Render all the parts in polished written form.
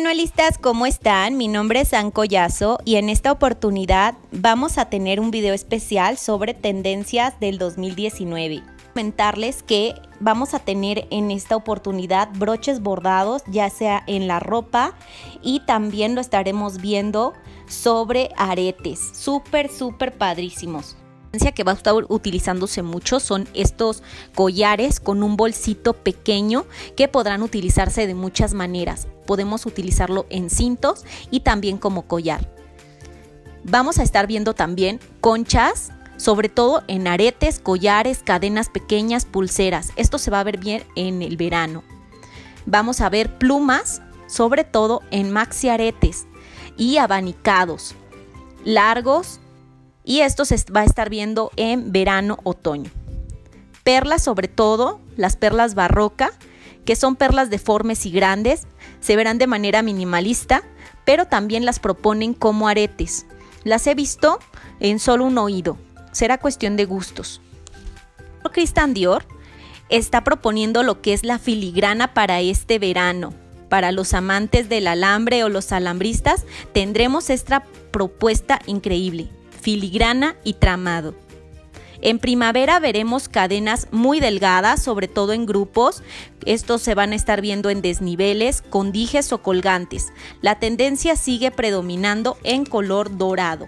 Manuelistas, ¿cómo están? Mi nombre es Ann Collazo y en esta oportunidad vamos a tener un video especial sobre tendencias del 2019. Comentarles que vamos a tener en esta oportunidad broches bordados, ya sea en la ropa, y también lo estaremos viendo sobre aretes, súper padrísimos. La tendencia que va a estar utilizándose mucho son estos collares con un bolsito pequeño que podrán utilizarse de muchas maneras. Podemos utilizarlo en cintos y también como collar. Vamos a estar viendo también conchas, sobre todo en aretes, collares, cadenas pequeñas, pulseras. Esto se va a ver bien en el verano. Vamos a ver plumas, sobre todo en maxi aretes y abanicados, largos. Y esto se va a estar viendo en verano-otoño. Perlas, sobre todo las perlas barroca, que son perlas deformes y grandes, se verán de manera minimalista, pero también las proponen como aretes. Las he visto en solo un oído, será cuestión de gustos. Christian Dior está proponiendo lo que es la filigrana para este verano. Para los amantes del alambre o los alambristas, tendremos esta propuesta increíble. Filigrana y tramado. En primavera veremos cadenas muy delgadas, sobre todo en grupos. Estos se van a estar viendo en desniveles, con dijes o colgantes. La tendencia sigue predominando en color dorado.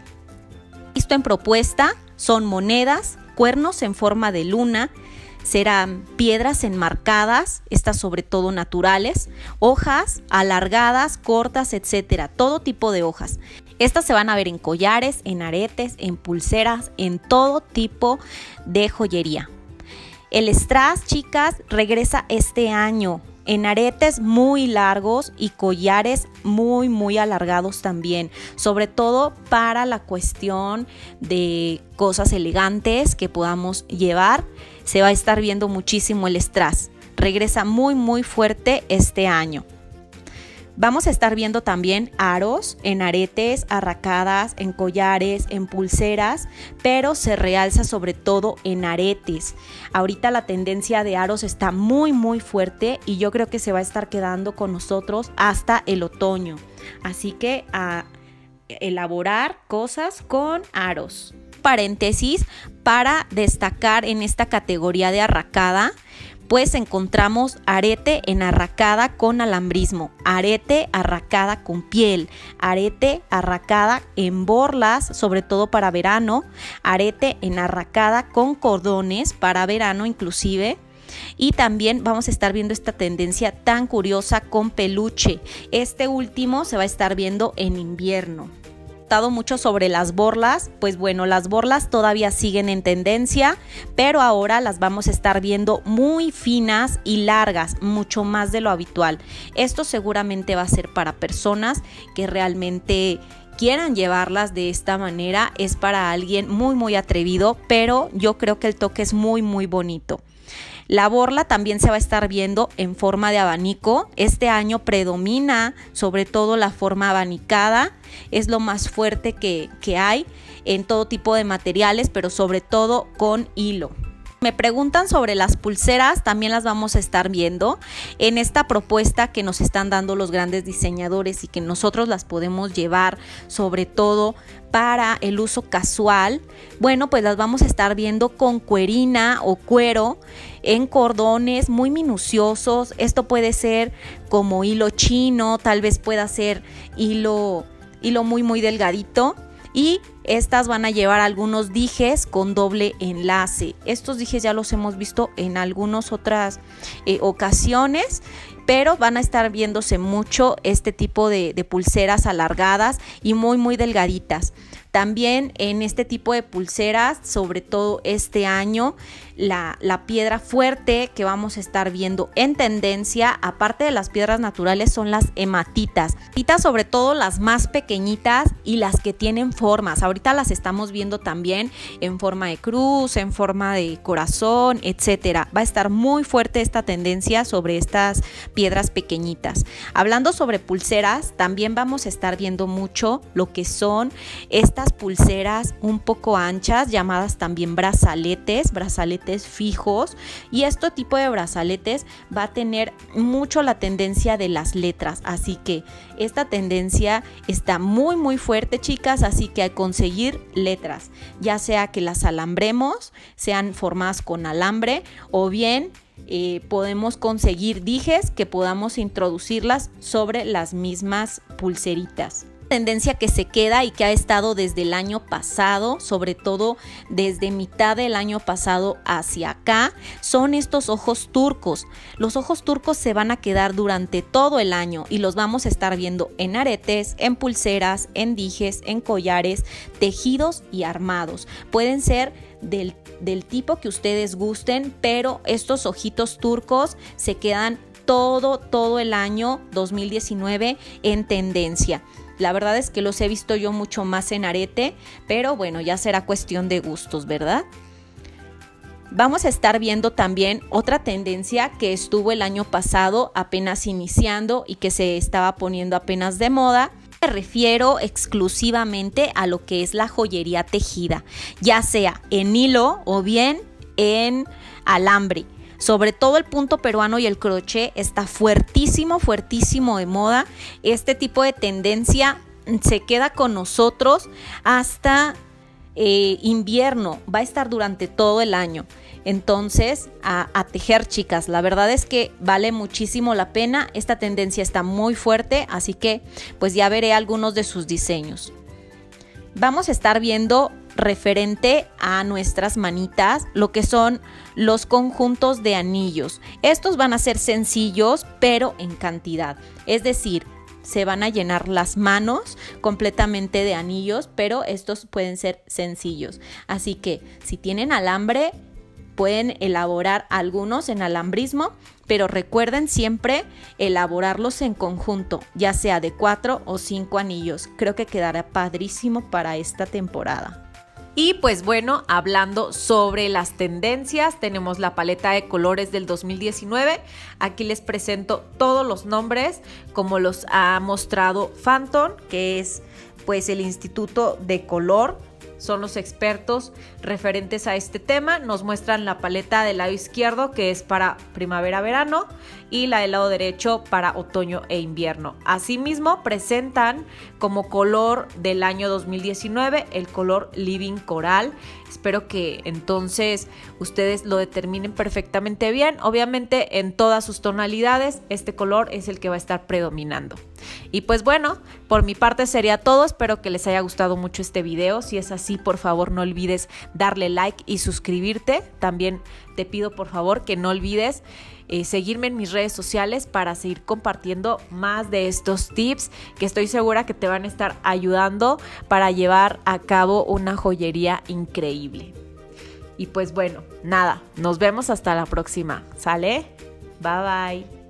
Visto en propuesta son monedas, cuernos en forma de luna, serán piedras enmarcadas, estas sobre todo naturales, hojas alargadas, cortas, etcétera, todo tipo de hojas. Estas se van a ver en collares, en aretes, en pulseras, en todo tipo de joyería. El strass, chicas, regresa este año en aretes muy largos y collares muy alargados también, sobre todo para la cuestión de cosas elegantes que podamos llevar. Se va a estar viendo muchísimo el strass. Regresa muy fuerte este año. Vamos a estar viendo también aros en aretes, arracadas, en collares, en pulseras, pero se realza sobre todo en aretes. Ahorita la tendencia de aros está muy fuerte y yo creo que se va a estar quedando con nosotros hasta el otoño. Así que a elaborar cosas con aros. Paréntesis, para destacar en esta categoría de arracada, pues encontramos arete en arracada con alambrismo, arete arracada con piel, arete arracada en borlas, sobre todo para verano, arete en arracada con cordones para verano inclusive. Y también vamos a estar viendo esta tendencia tan curiosa con peluche. Este último se va a estar viendo en invierno. Mucho sobre las borlas, pues bueno, las borlas todavía siguen en tendencia, pero ahora las vamos a estar viendo muy finas y largas, mucho más de lo habitual. Esto seguramente va a ser para personas que realmente quieran llevarlas de esta manera. Es para alguien muy atrevido, pero yo creo que el toque es muy bonito. La borla también se va a estar viendo en forma de abanico. Este año predomina sobre todo la forma abanicada. Es lo más fuerte que hay en todo tipo de materiales, pero sobre todo con hilo. Me preguntan sobre las pulseras, también las vamos a estar viendo en esta propuesta que nos están dando los grandes diseñadores y que nosotros las podemos llevar sobre todo para el uso casual. Bueno, pues las vamos a estar viendo con cuerina o cuero en cordones muy minuciosos. Esto puede ser como hilo chino, tal vez pueda ser hilo muy delgadito. Y estas van a llevar algunos dijes con doble enlace. Estos dijes ya los hemos visto en algunas otras ocasiones, pero van a estar viéndose mucho este tipo de pulseras alargadas y muy delgaditas. También en este tipo de pulseras, sobre todo este año, la piedra fuerte que vamos a estar viendo en tendencia, aparte de las piedras naturales, son las hematitas. Sobre todo las más pequeñitas y las que tienen formas. Ahorita las estamos viendo también en forma de cruz, en forma de corazón, etcétera. Va a estar muy fuerte esta tendencia sobre estas piedras pequeñitas. Hablando sobre pulseras, también vamos a estar viendo mucho lo que son estas estas pulseras un poco anchas, llamadas también brazaletes fijos, y este tipo de brazaletes va a tener mucho la tendencia de las letras, así que esta tendencia está muy fuerte, chicas, así que hay que conseguir letras, ya sea que las alambremos, sean formadas con alambre, o bien podemos conseguir dijes que podamos introducirlas sobre las mismas pulseritas. Tendencia que se queda y que ha estado desde el año pasado, sobre todo desde mitad del año pasado hacia acá, son estos ojos turcos. Los ojos turcos se van a quedar durante todo el año y los vamos a estar viendo en aretes, en pulseras, en dijes, en collares, tejidos y armados. Pueden ser del tipo que ustedes gusten, pero estos ojitos turcos se quedan todo el año 2019 en tendencia. La verdad es que los he visto yo mucho más en arete, pero bueno, ya será cuestión de gustos, ¿verdad? Vamos a estar viendo también otra tendencia que estuvo el año pasado apenas iniciando y que se estaba poniendo apenas de moda. Me refiero exclusivamente a lo que es la joyería tejida, ya sea en hilo o bien en alambre. Sobre todo el punto peruano y el crochet está fuertísimo de moda. Este tipo de tendencia se queda con nosotros hasta invierno, va a estar durante todo el año. Entonces, a tejer, chicas, la verdad es que vale muchísimo la pena. Esta tendencia está muy fuerte, así que pues ya veré algunos de sus diseños. Vamos a estar viendo referente a nuestras manitas lo que son los conjuntos de anillos. Estos van a ser sencillos, pero en cantidad, es decir, se van a llenar las manos completamente de anillos, pero estos pueden ser sencillos. Así que si tienen alambre, pueden elaborar algunos en alambrismo, pero recuerden siempre elaborarlos en conjunto, ya sea de 4 o 5 anillos. Creo que quedará padrísimo para esta temporada. Y pues bueno, hablando sobre las tendencias, tenemos la paleta de colores del 2019. Aquí les presento todos los nombres como los ha mostrado Phantom, que es pues el Instituto de Color. Son los expertos referentes a este tema. Nos muestran la paleta del lado izquierdo, que es para primavera-verano, y la del lado derecho para otoño e invierno. Asimismo, presentan como color del año 2019 el color Living Coral. Espero que entonces ustedes lo determinen perfectamente bien. Obviamente en todas sus tonalidades este color es el que va a estar predominando. Y pues bueno, por mi parte sería todo. Espero que les haya gustado mucho este video. Si es así, por favor no olvides darle like y suscribirte. También te pido por favor que no olvides seguirme en mis redes sociales para seguir compartiendo más de estos tips que estoy segura que te van a estar ayudando para llevar a cabo una joyería increíble. Y pues bueno, nada, nos vemos hasta la próxima. ¿Sale? Bye bye.